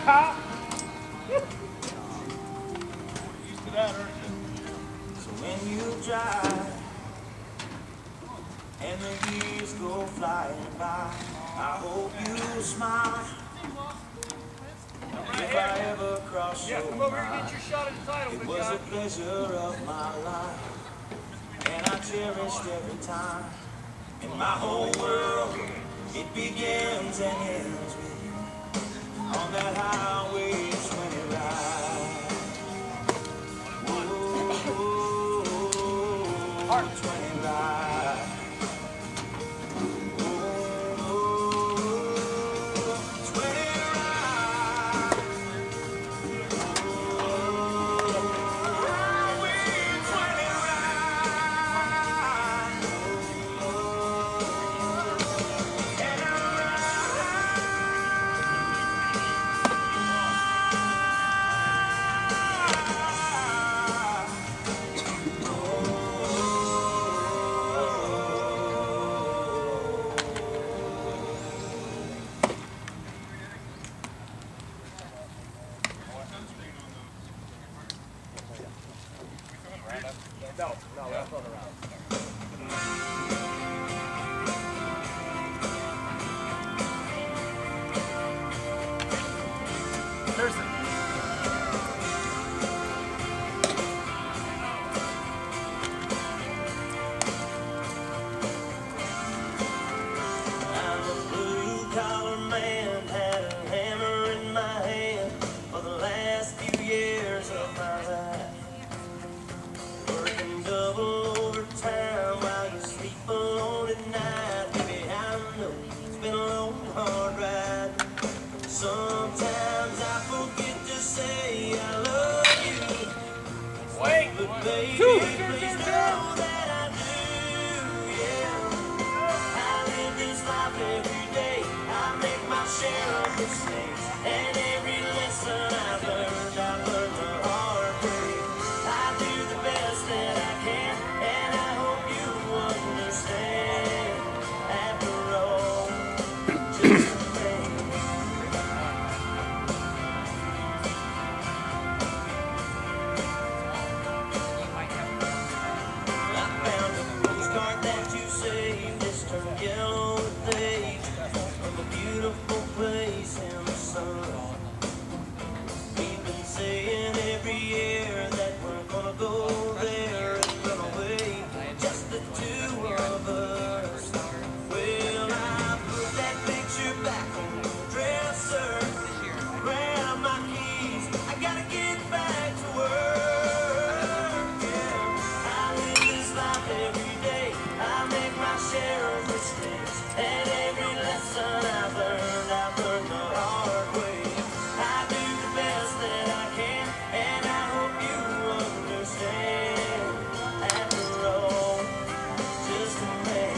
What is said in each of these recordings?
So when you drive and the years go flying by, I hope you smile if I ever cross your mind. It was a pleasure of my life, and I cherished every time. In my whole world, it begins and ends with you on that highway 20 ride. Oh, 20 ride. No, that's on the route. Thursday. I'm a blue-collar man, had a hammer in my hand for the last few years of my life. Working double overtime while you sleep alone at night. Baby, I know it's been a long, hard ride. Sometimes I forget to say I love you. Wait! But baby, please know that I do, yeah. I live this life every day. I make my share of mistakes, and every lesson I've learned the hard way. I do the best that I can, and I hope you understand. After all, just a man. I found a postcard that you saved. It's turned yellow with age from a beautiful place in the sun. We've been saying every year that we're gonna go there and run away, just the two of us. Well, I put that picture back on the dresser, grab my keys, I gotta get back to work. Yeah, I live this life every day. I make my share of mistakes, and every lesson I've learned the hard way. I do the best that I can, and I hope you understand. After all, just a man.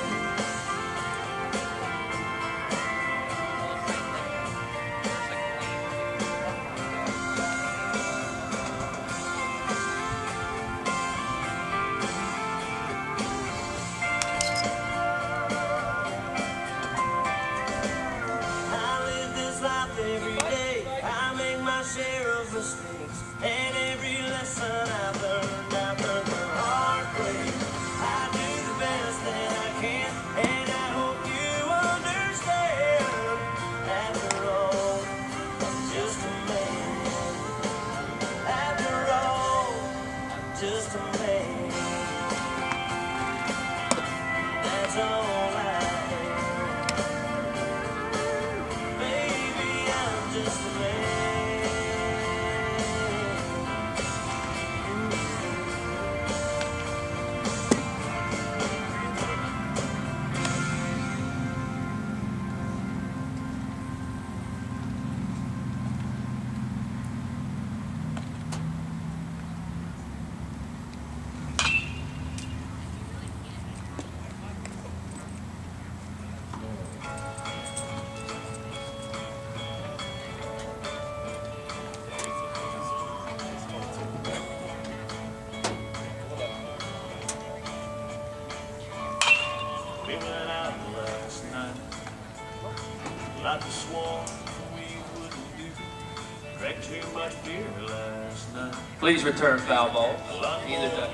I live this life every day. I make my share of mistakes, and every lesson I've learned the hard way. I do the best that I can, and I hope you understand. After all, I'm just a man. After all, I'm just a man. That's all I am. Baby, I'm just a man. We went out last night, like we swore we wouldn't do. Drank too much beer last night. Please return foul ball. Either day.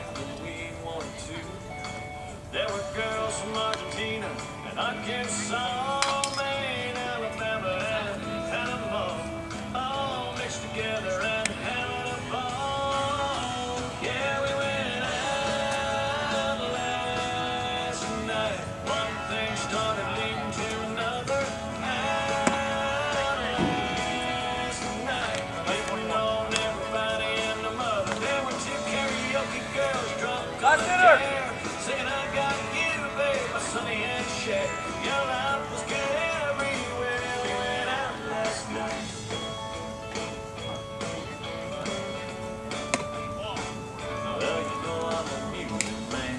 There were girls from Argentina and Arkansas, Maine, Alabama, and Panama, all mixed together and having a ball. Yeah, we went out last night. One thing started leading to another. Out last night, getting on everybody and the mother. There were two karaoke girls drunk on the chair, singing I got you, babe, my Sonny and Cher. Your love was good everywhere. We went out last night. Well, you know I'm a music man.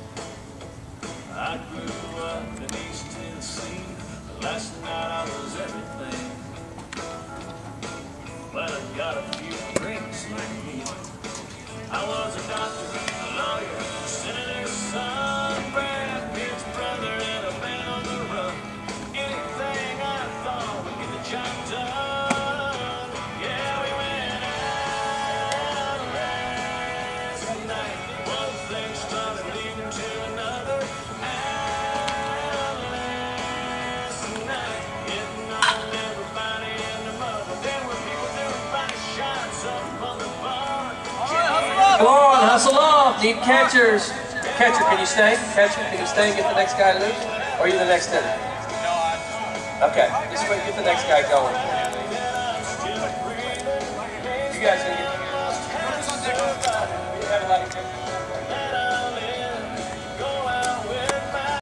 I grew up in East Tennessee. Last night I was everything. Well, I got a few drinks like me. I was a doctor, a lawyer, a senator's son, Brad Pitt's brother, and a man on the run. Anything I thought would get the job done. Yeah, we went out last night. One thing started leading to another. Out last night, getting on everybody and their mother. There were people doing body shots up on the bar. Come on, hustle off. Need catchers. Catcher, can you stay? Catcher, can you stay and get the next guy loose? Or are you the next hitter? Okay, just wait, get the next guy going. You guys